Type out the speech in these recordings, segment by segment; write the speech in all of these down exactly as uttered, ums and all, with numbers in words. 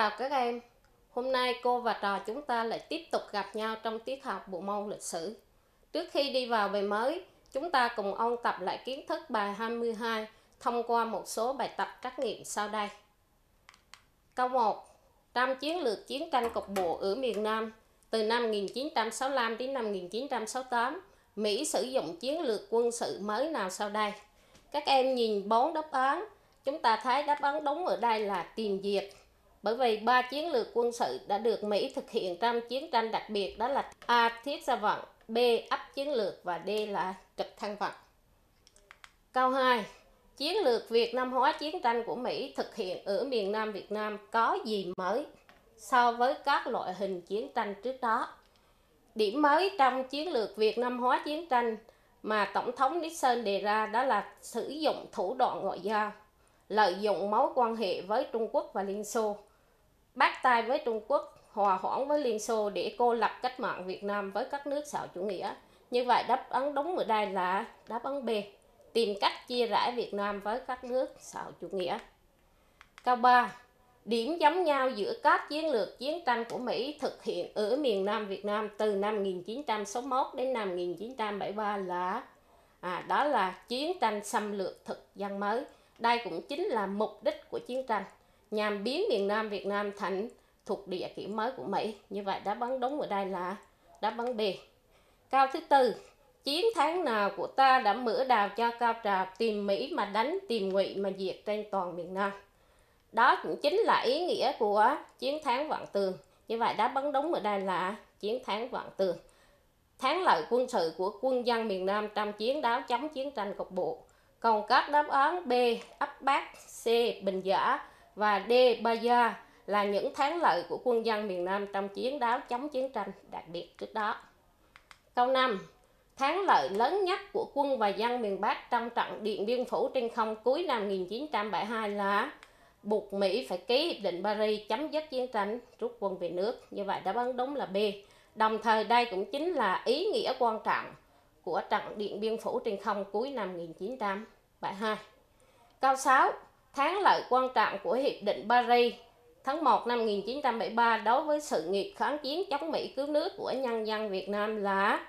chào các em. Hôm nay cô và trò chúng ta lại tiếp tục gặp nhau trong tiết học bộ môn lịch sử. Trước khi đi vào bài mới, chúng ta cùng ôn tập lại kiến thức bài hai mươi hai thông qua một số bài tập trắc nghiệm sau đây. Câu một. Trong chiến lược chiến tranh cục bộ ở miền Nam từ năm một nghìn chín trăm sáu mươi lăm đến năm một nghìn chín trăm sáu mươi tám, Mỹ sử dụng chiến lược quân sự mới nào sau đây? Các em nhìn bốn đáp án, chúng ta thấy đáp án đúng ở đây là tìm diệt. Bởi vì ba chiến lược quân sự đã được Mỹ thực hiện trong chiến tranh đặc biệt, đó là A. Thiết ra vận, B. ấp chiến lược và D. là trực thăng vận. Câu hai. Chiến lược Việt Nam hóa chiến tranh của Mỹ thực hiện ở miền Nam Việt Nam có gì mới so với các loại hình chiến tranh trước đó? Điểm mới trong chiến lược Việt Nam hóa chiến tranh mà Tổng thống Nixon đề ra đó là sử dụng thủ đoạn ngoại giao, lợi dụng mối quan hệ với Trung Quốc và Liên Xô, bắt tay với Trung Quốc, hòa hoãn với Liên Xô để cô lập cách mạng Việt Nam với các nước xã hội chủ nghĩa. Như vậy đáp án đúng ở đây là đáp án B, tìm cách chia rẽ Việt Nam với các nước xã hội chủ nghĩa. Câu ba. Điểm giống nhau giữa các chiến lược chiến tranh của Mỹ thực hiện ở miền Nam Việt Nam từ năm một nghìn chín trăm sáu mươi mốt đến năm một nghìn chín trăm bảy mươi ba là à, đó là chiến tranh xâm lược thực dân mới. Đây cũng chính là mục đích của chiến tranh, nhằm biến miền Nam Việt Nam thành thuộc địa kiểu mới của Mỹ. Như vậy đáp án đúng ở đây là đáp án B. Câu thứ tư. Chiến thắng nào của ta đã mở đầu cho cao trào tìm Mỹ mà đánh, tìm Ngụy mà diệt trên toàn miền Nam? Đó cũng chính là ý nghĩa của chiến thắng Vạn Tường. Như vậy đáp án đúng ở đây là chiến thắng Vạn Tường. Thắng lợi quân sự của quân dân miền Nam trong chiến đấu chống chiến tranh cục bộ. Còn các đáp án B. Ấp Bắc, C. Bình Giả và D. Ba Gia là những thắng lợi của quân dân miền Nam trong chiến đấu chống chiến tranh đặc biệt trước đó. Câu năm. Thắng lợi lớn nhất của quân và dân miền Bắc trong trận Điện Biên Phủ trên không cuối năm một nghìn chín trăm bảy mươi hai là buộc Mỹ phải ký hiệp định Paris chấm dứt chiến tranh, rút quân về nước. Như vậy đáp án đúng là B. Đồng thời đây cũng chính là ý nghĩa quan trọng của trận Điện Biên Phủ trên không cuối năm một nghìn chín trăm bảy mươi hai. Câu sáu. Thắng lợi quan trọng của hiệp định Paris tháng một năm một nghìn chín trăm bảy mươi ba đối với sự nghiệp kháng chiến chống Mỹ cứu nước của nhân dân Việt Nam là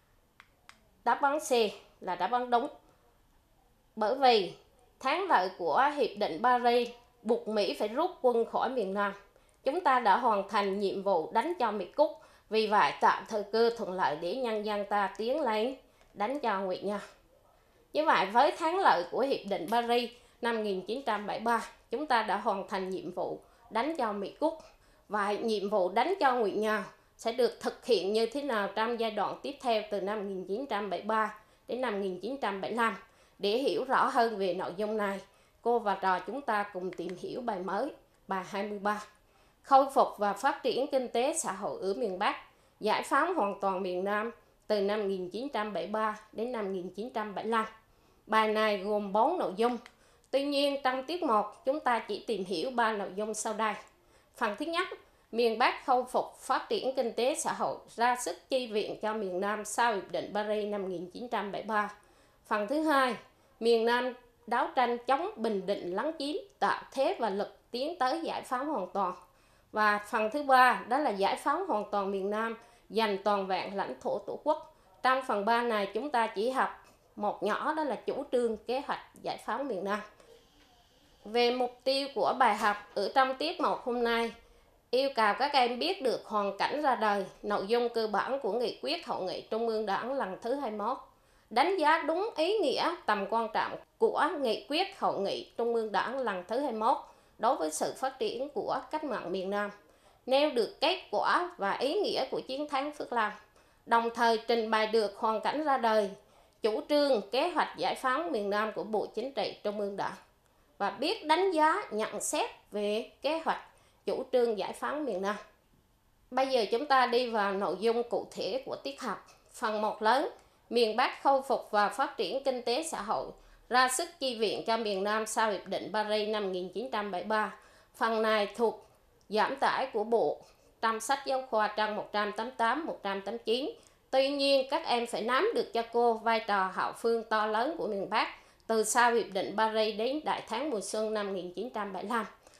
đáp án C, là đáp án đúng. Bởi vì thắng lợi của hiệp định Paris buộc Mỹ phải rút quân khỏi miền Nam. Chúng ta đã hoàn thành nhiệm vụ đánh cho Mỹ cút, vì vậy tạo thời cơ thuận lợi để nhân dân ta tiến lên đánh cho Ngụy nhau. Như vậy với thắng lợi của hiệp định Paris năm một nghìn chín trăm bảy mươi ba, chúng ta đã hoàn thành nhiệm vụ đánh cho Mỹ cút, và nhiệm vụ đánh cho Ngụy nhau sẽ được thực hiện như thế nào trong giai đoạn tiếp theo từ năm một nghìn chín trăm bảy mươi ba đến năm một nghìn chín trăm bảy mươi lăm. Để hiểu rõ hơn về nội dung này, cô và trò chúng ta cùng tìm hiểu bài mới, bài hai mươi ba. Khôi phục và phát triển kinh tế xã hội ở miền Bắc, giải phóng hoàn toàn miền Nam từ năm một nghìn chín trăm bảy mươi ba đến năm một nghìn chín trăm bảy mươi lăm. Bài này gồm bốn nội dung. Tuy nhiên trong tiết một chúng ta chỉ tìm hiểu ba nội dung sau đây. Phần thứ nhất, miền Bắc khôi phục phát triển kinh tế xã hội, ra sức chi viện cho miền Nam sau hiệp định Paris năm một nghìn chín trăm bảy mươi ba. Phần thứ hai, miền Nam đấu tranh chống Bình Định lấn chiếm, tạo thế và lực tiến tới giải phóng hoàn toàn. Và phần thứ ba đó là giải phóng hoàn toàn miền Nam, giành toàn vẹn lãnh thổ Tổ quốc. Trong phần ba này chúng ta chỉ học một nhỏ, đó là chủ trương kế hoạch giải phóng miền Nam. Về mục tiêu của bài học ở trong tiết một hôm nay, yêu cầu các em biết được hoàn cảnh ra đời, nội dung cơ bản của nghị quyết Hội nghị Trung ương Đảng lần thứ hai mươi mốt, đánh giá đúng ý nghĩa tầm quan trọng của nghị quyết Hội nghị Trung ương Đảng lần thứ hai mươi mốt đối với sự phát triển của cách mạng miền Nam, nêu được kết quả và ý nghĩa của chiến thắng Phước Long, đồng thời trình bày được hoàn cảnh ra đời, chủ trương kế hoạch giải phóng miền Nam của Bộ Chính trị Trung ương Đảng, và biết đánh giá nhận xét về kế hoạch chủ trương giải phóng miền Nam. Bây giờ chúng ta đi vào nội dung cụ thể của tiết học. Phần một lớn, miền Bắc khôi phục và phát triển kinh tế xã hội, ra sức chi viện cho miền Nam sau hiệp định Paris năm một nghìn chín trăm bảy mươi ba. Phần này thuộc giảm tải của Bộ trong sách giáo khoa trang một trăm tám mươi tám, một trăm tám mươi chín. Tuy nhiên các em phải nắm được cho cô vai trò hậu phương to lớn của miền Bắc từ sau hiệp định Paris đến đại thắng mùa xuân năm một nghìn chín trăm bảy mươi lăm.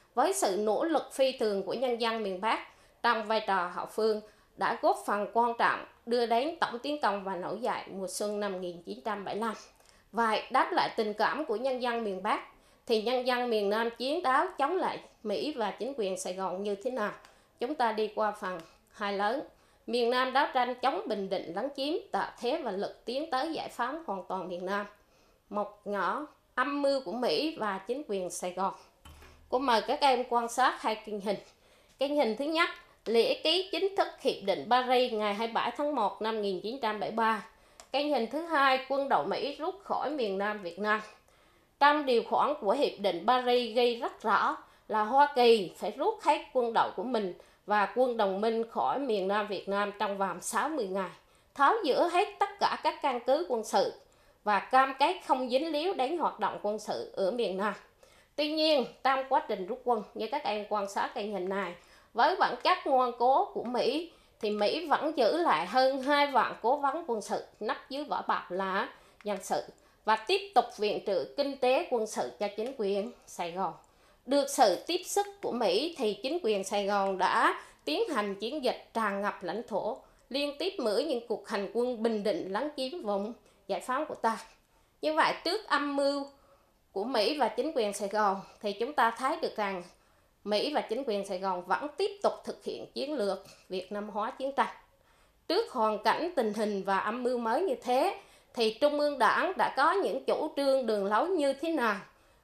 với sự nỗ lực phi thường của nhân dân miền Bắc trong vai trò hậu phương đã góp phần quan trọng đưa đến tổng tiến công và nổi dậy mùa xuân năm một nghìn chín trăm bảy mươi lăm. Vậy đáp lại tình cảm của nhân dân miền Bắc thì nhân dân miền Nam chiến đấu chống lại Mỹ và chính quyền Sài Gòn như thế nào? Chúng ta đi qua phần hai lớn. Miền Nam đấu tranh chống Bình Định lấn chiếm, tạo thế và lực tiến tới giải phóng hoàn toàn miền Nam. Một nhỏ âm mưu của Mỹ và chính quyền Sài Gòn. Cô mời các em quan sát hai kinh hình. Kinh hình thứ nhất, lễ ký chính thức Hiệp định Paris ngày hai mươi bảy tháng một năm một nghìn chín trăm bảy mươi ba. Kinh hình thứ hai, quân đội Mỹ rút khỏi miền Nam Việt Nam. Trong điều khoản của Hiệp định Paris ghi rất rõ là Hoa Kỳ phải rút hết quân đội của mình và quân đồng minh khỏi miền Nam Việt Nam trong vòng sáu mươi ngày, tháo dỡ hết tất cả các căn cứ quân sự và cam kết không dính líu đến hoạt động quân sự ở miền Nam. Tuy nhiên, trong quá trình rút quân, như các em quan sát hình hình này, với bản chất ngoan cố của Mỹ, thì Mỹ vẫn giữ lại hơn hai vạn cố vấn quân sự nấp dưới vỏ bọc là dân sự và tiếp tục viện trợ kinh tế quân sự cho chính quyền Sài Gòn. Được sự tiếp sức của Mỹ thì chính quyền Sài Gòn đã tiến hành chiến dịch tràn ngập lãnh thổ, liên tiếp mở những cuộc hành quân Bình Định lấn chiếm vùng giải phóng của ta. Như vậy, trước âm mưu của Mỹ và chính quyền Sài Gòn thì chúng ta thấy được rằng Mỹ và chính quyền Sài Gòn vẫn tiếp tục thực hiện chiến lược Việt Nam hóa chiến tranh. Trước hoàn cảnh tình hình và âm mưu mới như thế thì Trung ương Đảng đã có những chủ trương đường lối như thế nào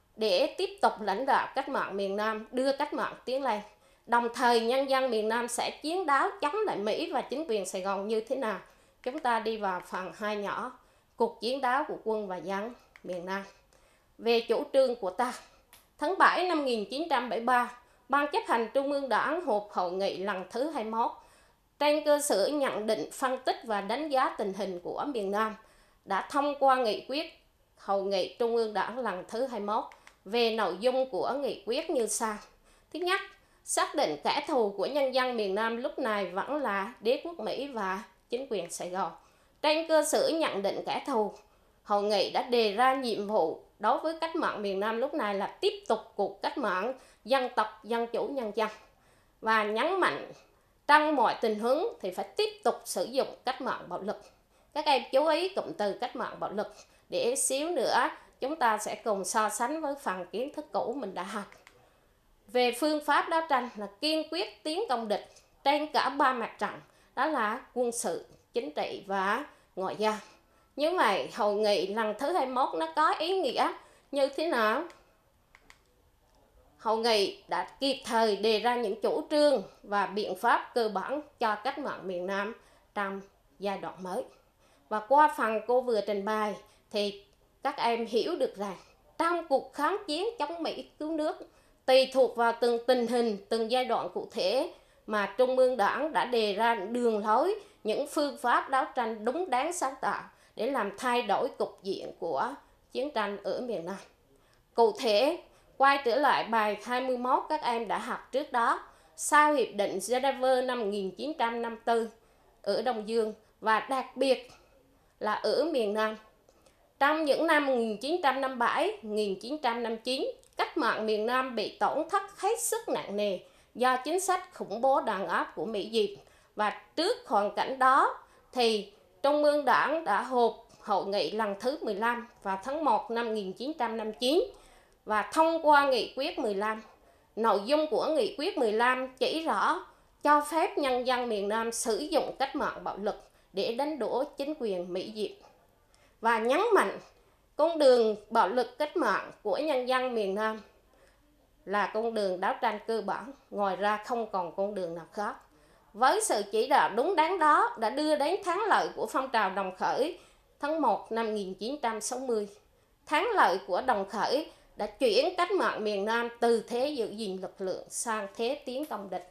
để tiếp tục lãnh đạo cách mạng miền Nam, đưa cách mạng tiến lên. Đồng thời nhân dân miền Nam sẽ chiến đấu chống lại Mỹ và chính quyền Sài Gòn như thế nào. Chúng ta đi vào phần hai nhỏ, cuộc chiến đấu của quân và dân miền Nam. Về chủ trương của ta, tháng bảy năm một nghìn chín trăm bảy mươi ba, Ban chấp hành Trung ương Đảng họp hội nghị lần thứ hai mươi mốt trên cơ sở nhận định, phân tích và đánh giá tình hình của miền Nam đã thông qua nghị quyết hội nghị Trung ương Đảng lần thứ hai mươi mốt về nội dung của nghị quyết như sau. Thứ nhất, xác định kẻ thù của nhân dân miền Nam lúc này vẫn là đế quốc Mỹ và chính quyền Sài Gòn. Trên cơ sở nhận định kẻ thù, hội nghị đã đề ra nhiệm vụ đối với cách mạng miền Nam lúc này là tiếp tục cuộc cách mạng dân tộc, dân chủ, nhân dân và nhấn mạnh trong mọi tình huống thì phải tiếp tục sử dụng cách mạng bạo lực. Các em chú ý cụm từ cách mạng bạo lực để xíu nữa chúng ta sẽ cùng so sánh với phần kiến thức cũ mình đã học. Về phương pháp đấu tranh là kiên quyết tiến công địch trên cả ba mặt trận, đó là quân sự, chính trị và ngoại giao. Như vậy, hội nghị lần thứ hai mươi mốt nó có ý nghĩa như thế nào? Hội nghị đã kịp thời đề ra những chủ trương và biện pháp cơ bản cho cách mạng miền Nam trong giai đoạn mới. Và qua phần cô vừa trình bày thì các em hiểu được rằng trong cuộc kháng chiến chống Mỹ cứu nước, tùy thuộc vào từng tình hình, từng giai đoạn cụ thể mà Trung ương Đảng đã đề ra đường lối, những phương pháp đấu tranh đúng đắn sáng tạo để làm thay đổi cục diện của chiến tranh ở miền Nam. Cụ thể, quay trở lại bài hai mươi mốt các em đã học trước đó, sau Hiệp định Geneva năm một nghìn chín trăm năm mươi tư ở Đông Dương và đặc biệt là ở miền Nam. Trong những năm một nghìn chín trăm năm mươi bảy đến một nghìn chín trăm năm mươi chín, cách mạng miền Nam bị tổn thất hết sức nặng nề do chính sách khủng bố đàn áp của Mỹ Diệp. Và trước hoàn cảnh đó thì Trung ương Đảng đã họp hội nghị lần thứ mười lăm vào tháng một năm một nghìn chín trăm năm mươi chín và thông qua nghị quyết mười lăm. Nội dung của nghị quyết mười lăm chỉ rõ cho phép nhân dân miền Nam sử dụng cách mạng bạo lực để đánh đổ chính quyền Mỹ Diệp và nhấn mạnh con đường bạo lực cách mạng của nhân dân miền Nam là con đường đấu tranh cơ bản, ngoài ra không còn con đường nào khác. Với sự chỉ đạo đúng đắn đó đã đưa đến thắng lợi của phong trào đồng khởi tháng một năm một nghìn chín trăm sáu mươi. Thắng lợi của đồng khởi đã chuyển cách mạng miền Nam từ thế giữ gìn lực lượng sang thế tiến công địch.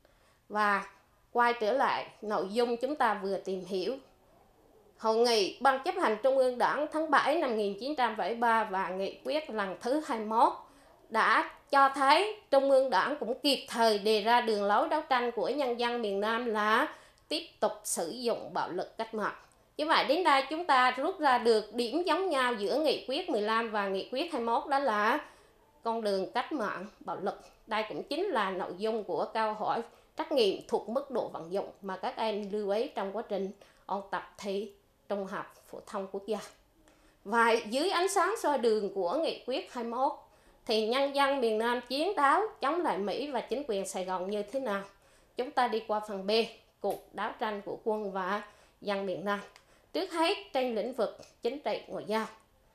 Và quay trở lại nội dung chúng ta vừa tìm hiểu. Hội nghị Ban chấp hành Trung ương Đảng tháng bảy năm một nghìn chín trăm bảy mươi ba và nghị quyết lần thứ hai mươi mốt đã cho thấy Trung ương Đảng cũng kịp thời đề ra đường lối đấu tranh của nhân dân miền Nam là tiếp tục sử dụng bạo lực cách mạng. Như vậy đến đây chúng ta rút ra được điểm giống nhau giữa nghị quyết mười lăm và nghị quyết hai mươi mốt, đó là con đường cách mạng bạo lực. Đây cũng chính là nội dung của câu hỏi trắc nghiệm thuộc mức độ vận dụng mà các em lưu ý trong quá trình ôn tập thi trung học phổ thông quốc gia. Và dưới ánh sáng soi đường của nghị quyết hai mươi mốt thì nhân dân miền Nam chiến đấu chống lại Mỹ và chính quyền Sài Gòn như thế nào? Chúng ta đi qua phần B, cuộc đấu tranh của quân và dân miền Nam. Trước hết trên lĩnh vực chính trị ngoại giao.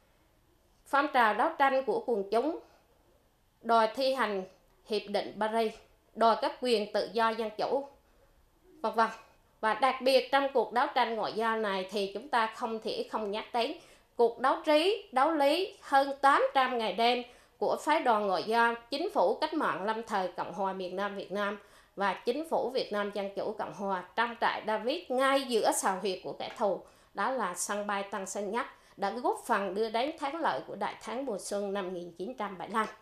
Phong trào đấu tranh của quần chúng đòi thi hành hiệp định Paris, đòi các quyền tự do dân chủ, vân vân. Và đặc biệt trong cuộc đấu tranh ngoại giao này thì chúng ta không thể không nhắc đến cuộc đấu trí, đấu lý hơn tám trăm ngày đêm của phái đoàn ngoại giao Chính phủ Cách mạng lâm thời Cộng hòa miền Nam Việt Nam và Chính phủ Việt Nam Dân chủ Cộng hòa trong trại David ngay giữa sào huyệt của kẻ thù, đó là sân bay Tân Sơn Nhất, đã góp phần đưa đến thắng lợi của Đại thắng mùa xuân năm một nghìn chín trăm bảy mươi lăm.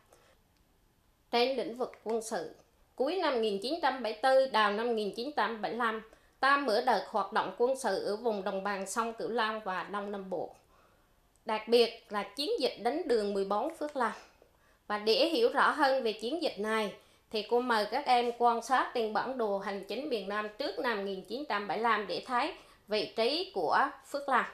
Trên lĩnh vực quân sự, cuối năm một nghìn chín trăm bảy mươi tư, đầu năm một nghìn chín trăm bảy mươi lăm, ta mở đợt hoạt động quân sự ở vùng đồng bằng sông Cửu Long và Đông Nam Bộ. Đặc biệt là chiến dịch đánh đường mười bốn Phước Long. Và để hiểu rõ hơn về chiến dịch này thì cô mời các em quan sát trên bản đồ hành chính miền Nam trước năm một nghìn chín trăm bảy mươi lăm để thấy vị trí của Phước Long.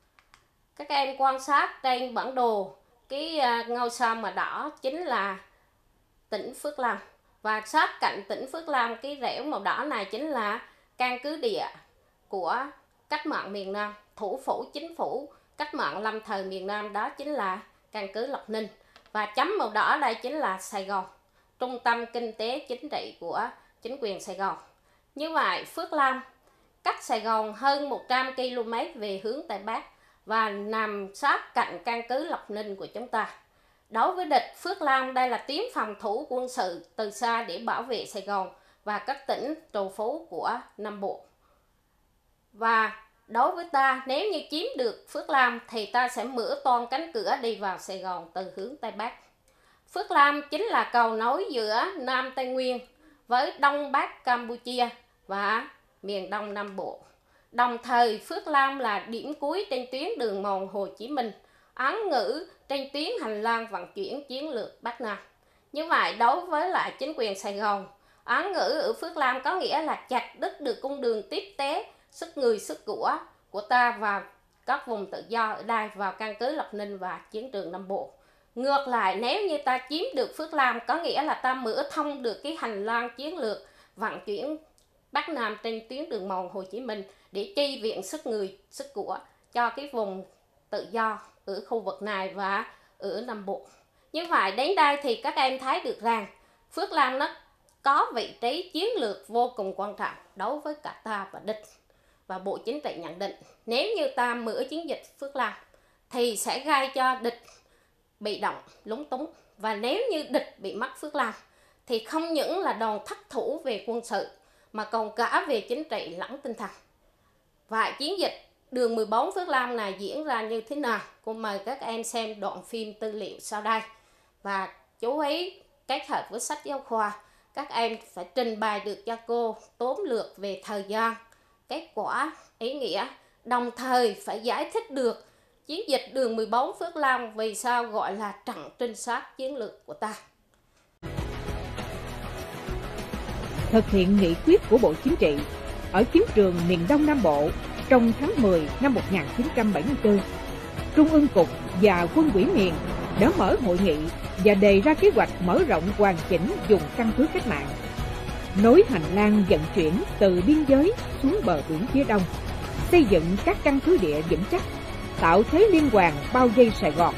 Các em quan sát trên bản đồ, cái ngôi sao mà đỏ chính là tỉnh Phước Long. Và sát cạnh tỉnh Phước Long, cái rẽo màu đỏ này chính là căn cứ địa của cách mạng miền Nam, thủ phủ chính phủ cách mạng lâm thời miền Nam, đó chính là căn cứ Lộc Ninh. Và chấm màu đỏ đây chính là Sài Gòn, trung tâm kinh tế chính trị của chính quyền Sài Gòn. Như vậy Phước Long cách Sài Gòn hơn một trăm ki lô mét về hướng Tây Bắc và nằm sát cạnh căn cứ Lộc Ninh của chúng ta. Đối với địch, Phước Long đây là tuyến phòng thủ quân sự từ xa để bảo vệ Sài Gòn và các tỉnh trù phú của Nam Bộ. Và đối với ta, nếu như chiếm được Phước Long thì ta sẽ mở toan cánh cửa đi vào Sài Gòn từ hướng Tây Bắc. Phước Long chính là cầu nối giữa Nam Tây Nguyên với Đông Bắc Campuchia và miền Đông Nam Bộ. Đồng thời Phước Long là điểm cuối trên tuyến đường mòn Hồ Chí Minh, án ngữ trên tuyến hành lang vận chuyển chiến lược Bắc Nam. Như vậy đối với lại chính quyền Sài Gòn, án ngữ ở Phước Long có nghĩa là chặt đứt được con đường tiếp tế sức người sức của của ta vào các vùng tự do ở đây, vào căn cứ Lộc Ninh và chiến trường Nam Bộ. Ngược lại, nếu như ta chiếm được Phước Long có nghĩa là ta mở thông được cái hành lang chiến lược vận chuyển Bắc Nam trên tuyến đường mòn Hồ Chí Minh để chi viện sức người sức của cho cái vùng tự do ở khu vực này và ở Nam Bộ. Như vậy đến đây thì các em thấy được rằng Phước Long nó có vị trí chiến lược vô cùng quan trọng đối với cả ta và địch. Và Bộ Chính trị nhận định nếu như ta mở chiến dịch Phước Long thì sẽ gây cho địch bị động, lúng túng. Và nếu như địch bị mất Phước Long thì không những là đòn thất thủ về quân sự mà còn cả về chính trị lẫn tinh thần. Và chiến dịch đường mười bốn Phước Long này diễn ra như thế nào? Cô mời các em xem đoạn phim tư liệu sau đây. Và chú ý kết hợp với sách giáo khoa, các em phải trình bày được cho cô tóm lược về thời gian, kết quả, ý nghĩa, đồng thời phải giải thích được chiến dịch đường mười bốn Phước Long vì sao gọi là trận trinh sát chiến lược của ta. Thực hiện nghị quyết của Bộ Chính trị ở chiến trường miền Đông Nam Bộ trong tháng mười năm một nghìn chín trăm bảy mươi tư, Trung ương Cục và Quân ủy miền đã mở hội nghị và đề ra kế hoạch mở rộng hoàn chỉnh vùng căn cứ cách mạng, nối hành lang vận chuyển từ biên giới xuống bờ biển phía đông, xây dựng các căn cứ địa vững chắc, tạo thế liên hoàn bao vây Sài Gòn.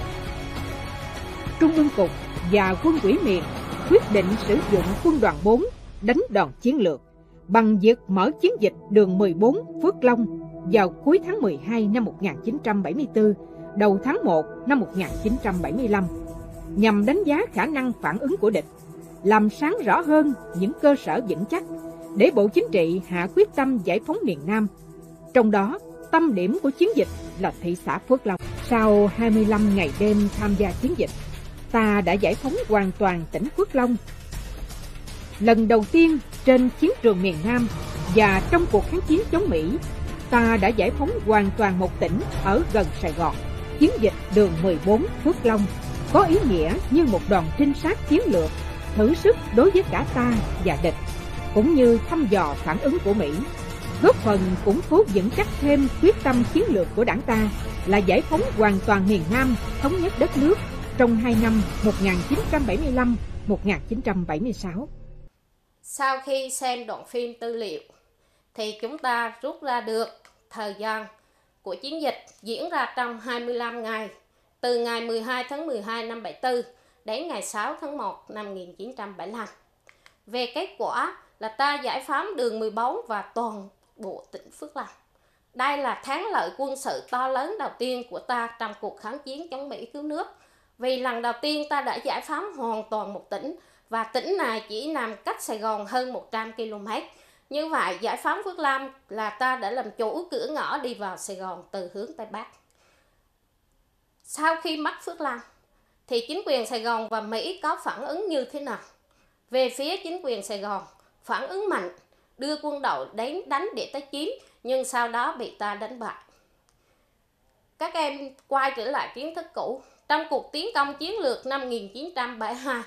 Trung ương Cục và Quân ủy miền quyết định sử dụng quân đoàn bốn đánh đòn chiến lược bằng việc mở chiến dịch đường mười bốn Phước Long vào cuối tháng mười hai năm một nghìn chín trăm bảy mươi tư, đầu tháng một năm một nghìn chín trăm bảy mươi lăm, nhằm đánh giá khả năng phản ứng của địch, làm sáng rõ hơn những cơ sở vững chắc để Bộ Chính trị hạ quyết tâm giải phóng miền Nam. Trong đó, tâm điểm của chiến dịch là thị xã Phước Long. Sau hai mươi lăm ngày đêm tham gia chiến dịch, ta đã giải phóng hoàn toàn tỉnh Phước Long. Lần đầu tiên trên chiến trường miền Nam và trong cuộc kháng chiến chống Mỹ, ta đã giải phóng hoàn toàn một tỉnh ở gần Sài Gòn. Chiến dịch đường mười bốn Phước Long có ý nghĩa như một đòn trinh sát chiến lược, thử sức đối với cả ta và địch, cũng như thăm dò phản ứng của Mỹ, góp phần củng cố vững chắc thêm quyết tâm chiến lược của đảng ta là giải phóng hoàn toàn miền Nam, thống nhất đất nước trong hai năm một nghìn chín trăm bảy mươi lăm đến một nghìn chín trăm bảy mươi sáu. Sau khi xem đoạn phim tư liệu thì chúng ta rút ra được thời gian của chiến dịch diễn ra trong hai mươi lăm ngày, từ ngày mười hai tháng mười hai năm bảy mươi tư đến ngày sáu tháng một năm một nghìn chín trăm bảy mươi lăm. Về kết quả là ta giải phóng đường mười bốn và toàn bộ tỉnh Phước Long. Đây là thắng lợi quân sự to lớn đầu tiên của ta trong cuộc kháng chiến chống Mỹ cứu nước. Vì lần đầu tiên ta đã giải phóng hoàn toàn một tỉnh, và tỉnh này chỉ nằm cách Sài Gòn hơn một trăm ki lô mét. Như vậy, giải phóng Phước Long là ta đã làm chủ cửa ngõ đi vào Sài Gòn từ hướng Tây Bắc. Sau khi mất Phước Long, thì chính quyền Sài Gòn và Mỹ có phản ứng như thế nào? Về phía chính quyền Sài Gòn, phản ứng mạnh, đưa quân đội đến đánh để ta chiếm, nhưng sau đó bị ta đánh bại. Các em quay trở lại kiến thức cũ. Trong cuộc tiến công chiến lược năm một nghìn chín trăm bảy mươi hai,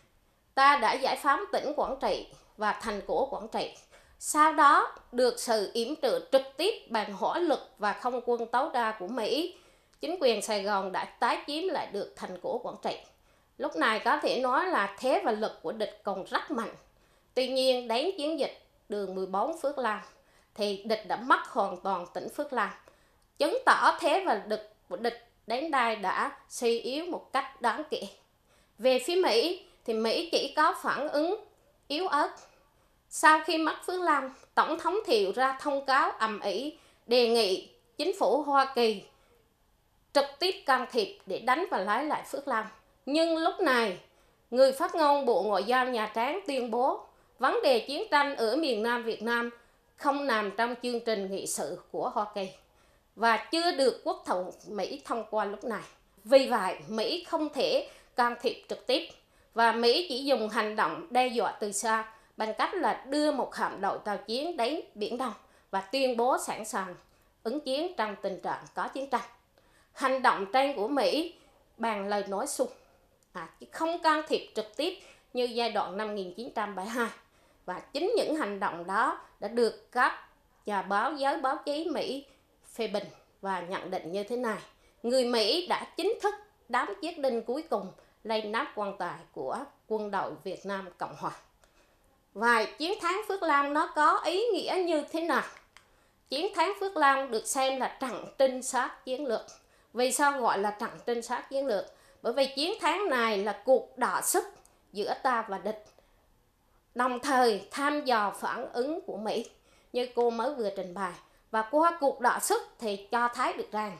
ta đã giải phóng tỉnh Quảng Trị và thành cổ Quảng Trị. Sau đó được sự yểm trợ trực tiếp bằng hỏa lực và không quân tối đa của Mỹ, chính quyền Sài Gòn đã tái chiếm lại được thành cổ Quảng Trị. Lúc này có thể nói là thế và lực của địch còn rất mạnh. Tuy nhiên đến chiến dịch đường mười bốn Phước Long thì địch đã mất hoàn toàn tỉnh Phước Long, chứng tỏ thế và lực của địch đến đây đã suy yếu một cách đáng kể. Về phía Mỹ thì Mỹ chỉ có phản ứng yếu ớt. Sau khi mất Phước Long, Tổng thống Thiệu ra thông cáo ầm ĩ đề nghị chính phủ Hoa Kỳ trực tiếp can thiệp để đánh và lấy lại Phước Long. Nhưng lúc này, người phát ngôn Bộ Ngoại giao Nhà Trắng tuyên bố vấn đề chiến tranh ở miền Nam Việt Nam không nằm trong chương trình nghị sự của Hoa Kỳ và chưa được Quốc hội Mỹ thông qua lúc này. Vì vậy, Mỹ không thể can thiệp trực tiếp và Mỹ chỉ dùng hành động đe dọa từ xa bằng cách là đưa một hạm đội tàu chiến đến Biển Đông và tuyên bố sẵn sàng ứng chiến trong tình trạng có chiến tranh. Hành động trên của Mỹ bằng lời nói suông, à, chứ không can thiệp trực tiếp như giai đoạn năm một nghìn chín trăm bảy mươi hai. Và chính những hành động đó đã được các nhà báo giới báo chí Mỹ phê bình và nhận định như thế này: người Mỹ đã chính thức đóng chiếc đinh cuối cùng lên nắp quan tài của quân đội Việt Nam Cộng Hòa. Và chiến thắng Phước Long nó có ý nghĩa như thế nào? Chiến thắng Phước Long được xem là trận trinh sát chiến lược. Vì sao gọi là trận trinh sát chiến lược? Bởi vì chiến thắng này là cuộc đọ sức giữa ta và địch, đồng thời tham dò phản ứng của Mỹ như cô mới vừa trình bày. Và qua cuộc đọ sức thì cho thấy được rằng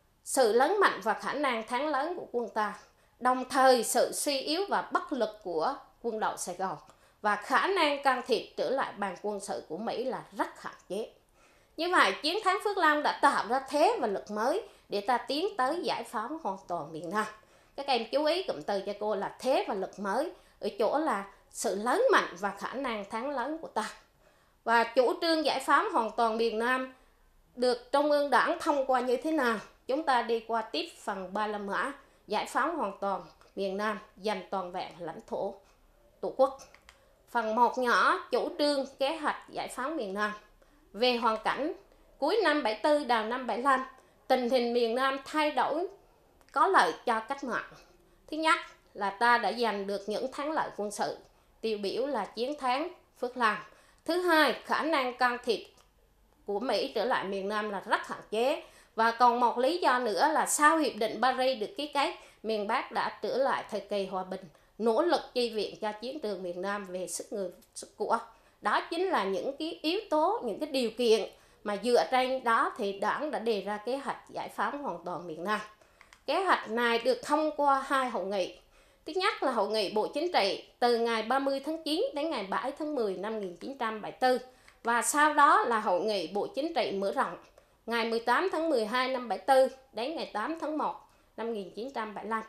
sự lớn mạnh và khả năng thắng lớn của quân ta, đồng thời sự suy yếu và bất lực của quân đội Sài Gòn và khả năng can thiệp trở lại bàn quân sự của Mỹ là rất hạn chế. Như vậy, chiến thắng Phước Long đã tạo ra thế và lực mới để ta tiến tới giải phóng hoàn toàn miền Nam. Các em chú ý cụm từ cho cô là thế và lực mới, ở chỗ là sự lớn mạnh và khả năng thắng lớn của ta. Và chủ trương giải phóng hoàn toàn miền Nam được Trung ương Đảng thông qua như thế nào? Chúng ta đi qua tiếp phần ba la mã: giải phóng hoàn toàn miền Nam, giành toàn vẹn lãnh thổ Tổ quốc. Phần một nhỏ: chủ trương kế hoạch giải phóng miền Nam. Về hoàn cảnh cuối năm bảy mươi tư đầu năm bảy mươi lăm, tình hình miền Nam thay đổi có lợi cho cách mạng. Thứ nhất là ta đã giành được những thắng lợi quân sự, tiêu biểu là chiến thắng Phước Long. Thứ hai, khả năng can thiệp của Mỹ trở lại miền Nam là rất hạn chế. Và còn một lý do nữa là sau Hiệp định Paris được ký kết, miền Bắc đã trở lại thời kỳ hòa bình, nỗ lực chi viện cho chiến trường miền Nam về sức người, sức của. Đó chính là những cái yếu tố, những cái điều kiện mà dựa trên đó thì Đảng đã đề ra kế hoạch giải phóng hoàn toàn miền Nam. Kế hoạch này được thông qua hai hội nghị. Thứ nhất là Hội nghị Bộ Chính trị từ ngày ba mươi tháng chín đến ngày bảy tháng mười năm một nghìn chín trăm bảy mươi tư. Và sau đó là Hội nghị Bộ Chính trị mở rộng ngày mười tám tháng mười hai năm bảy mươi tư đến ngày tám tháng một năm một nghìn chín trăm bảy mươi lăm.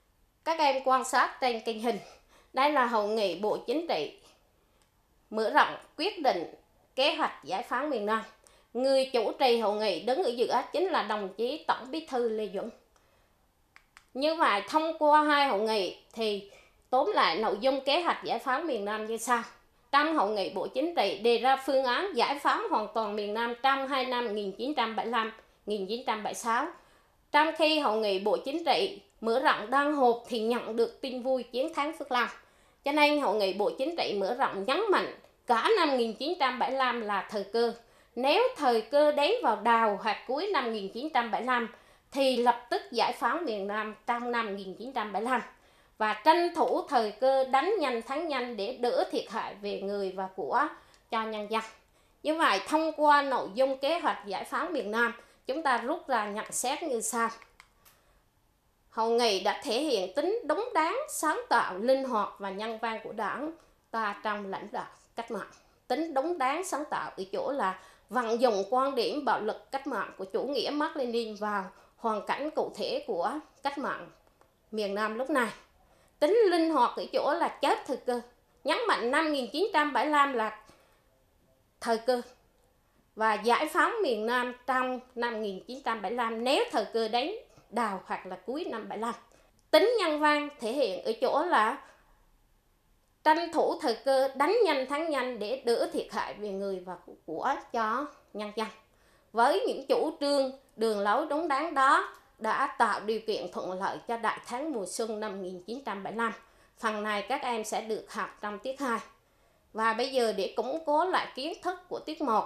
Các em quan sát trên kênh hình. Đây là Hội nghị Bộ Chính trị mở rộng quyết định kế hoạch giải phóng miền Nam. Người chủ trì hội nghị đứng ở giữa chính là đồng chí Tổng Bí thư Lê Duẩn. Như vậy thông qua hai hội nghị thì tóm lại nội dung kế hoạch giải phóng miền Nam như sau. Trong hội nghị Bộ Chính trị đề ra phương án giải phóng hoàn toàn miền Nam trong hai năm một nghìn chín trăm bảy mươi lăm đến một nghìn chín trăm bảy mươi sáu. Trong khi hội nghị Bộ Chính trị mở rộng đang họp thì nhận được tin vui chiến thắng Phước Long. Cho nên hội nghị Bộ Chính trị mở rộng nhấn mạnh cả năm một nghìn chín trăm bảy mươi lăm là thời cơ. Nếu thời cơ đến vào đầu hoặc cuối năm một nghìn chín trăm bảy mươi lăm thì lập tức giải phóng miền Nam trong năm một nghìn chín trăm bảy mươi lăm và tranh thủ thời cơ đánh nhanh thắng nhanh để đỡ thiệt hại về người và của cho nhân dân. Như vậy thông qua nội dung kế hoạch giải phóng miền Nam, chúng ta rút ra nhận xét như sau. Hội nghị đã thể hiện tính đúng đắn, sáng tạo, linh hoạt và nhân văn của Đảng ta trong lãnh đạo cách mạng. Tính đúng đắn, sáng tạo ở chỗ là vận dụng quan điểm bạo lực cách mạng của chủ nghĩa Mác Lênin vào hoàn cảnh cụ thể của cách mạng miền Nam lúc này. Tính linh hoạt ở chỗ là chết thời cơ. Nhấn mạnh năm một nghìn chín trăm bảy mươi lăm là thời cơ và giải phóng miền Nam trong năm một nghìn chín trăm bảy mươi lăm nếu thời cơ đến đầu hoặc là cuối năm bảy mươi lăm. Tính nhân văn thể hiện ở chỗ là tranh thủ thời cơ đánh nhanh thắng nhanh để đỡ thiệt hại về người và của cho nhân dân. Với những chủ trương đường lối đúng đắn đó đã tạo điều kiện thuận lợi cho đại thắng mùa xuân năm một nghìn chín trăm bảy mươi lăm. Phần này các em sẽ được học trong tiết hai. Và bây giờ để củng cố lại kiến thức của tiết một,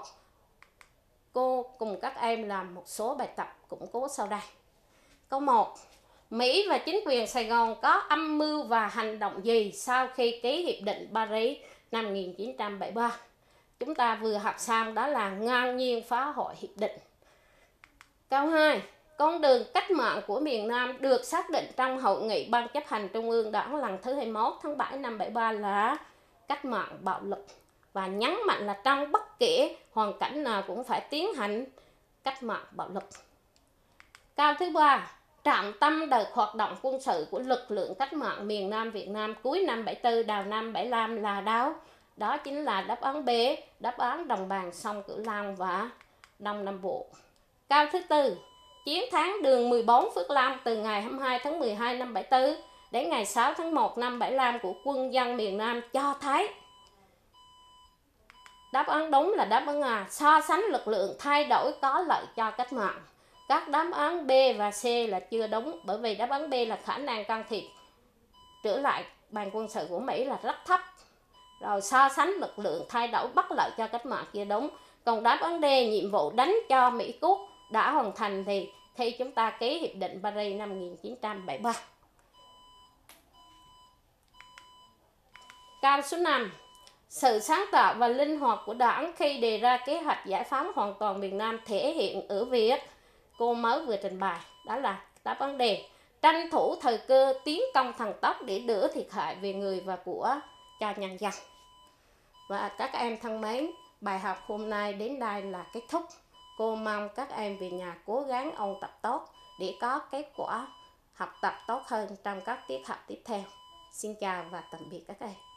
cô cùng các em làm một số bài tập củng cố sau đây. Câu một. Mỹ và chính quyền Sài Gòn có âm mưu và hành động gì sau khi ký Hiệp định Paris năm một nghìn chín trăm bảy mươi ba? Chúng ta vừa học xong đó là ngang nhiên phá hoại hiệp định. Câu hai. Con đường cách mạng của miền Nam được xác định trong Hội nghị Ban chấp hành Trung ương Đảng lần thứ hai mươi mốt tháng bảy năm bảy mươi ba là cách mạng bạo lực và nhấn mạnh là trong bất kể hoàn cảnh nào cũng phải tiến hành cách mạng bạo lực. Câu thứ ba. Trọng tâm đợt hoạt động quân sự của lực lượng cách mạng miền Nam Việt Nam cuối năm bảy mươi tư đầu năm bảy mươi lăm là đâu? Đó chính là đáp án B, đáp án đồng bằng sông Cửu Long và Đông Nam Bộ. Câu thứ tư. Chiến thắng đường mười bốn Phước Long từ ngày hai mươi hai tháng mười hai năm bảy mươi tư đến ngày sáu tháng một năm bảy mươi lăm của quân dân miền Nam cho thấy. Đáp án đúng là đáp án A, so sánh lực lượng thay đổi có lợi cho cách mạng. Các đáp án B và C là chưa đúng, bởi vì đáp án B là khả năng can thiệp trở lại bàn quân sự của Mỹ là rất thấp. Rồi so sánh lực lượng thay đổi bất lợi cho cách mạng chưa đúng. Còn đáp án D, nhiệm vụ đánh cho Mỹ cút đã hoàn thành thì khi chúng ta ký Hiệp định Paris năm một nghìn chín trăm bảy mươi ba. Câu số năm. Sự sáng tạo và linh hoạt của Đảng khi đề ra kế hoạch giải phóng hoàn toàn miền Nam thể hiện ở việc cô mới vừa trình bày, đó là đáp án D, tranh thủ thời cơ tiến công thần tốc để đỡ thiệt hại về người và của cho nhân dân. Và các em thân mến, bài học hôm nay đến đây là kết thúc. Cô mong các em về nhà cố gắng ôn tập tốt để có kết quả học tập tốt hơn trong các tiết học tiếp theo. Xin chào và tạm biệt các em.